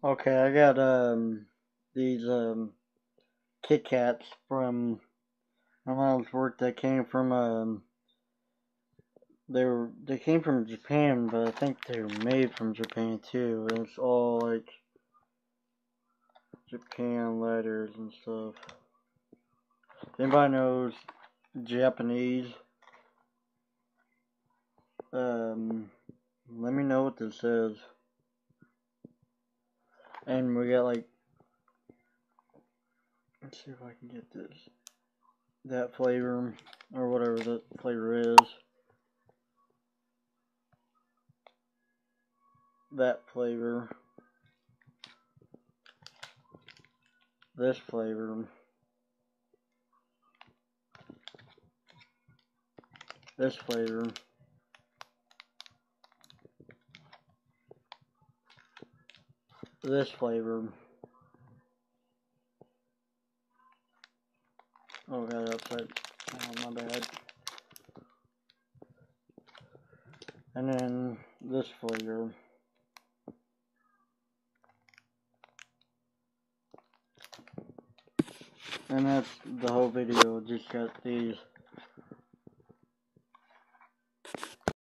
Okay, I got these Kit Kats from my mom's work that came from they came from Japan, but I think they're made from Japan too. And it's all like Japan letters and stuff. If anybody knows Japanese, let me know what this says. And we got like, let's see if I can get this. That flavor, or whatever that flavor is. That flavor. This flavor. This flavor. This flavor. Oh, got it upside. Oh, my bad. And then this flavor. And that's the whole video. Just got these.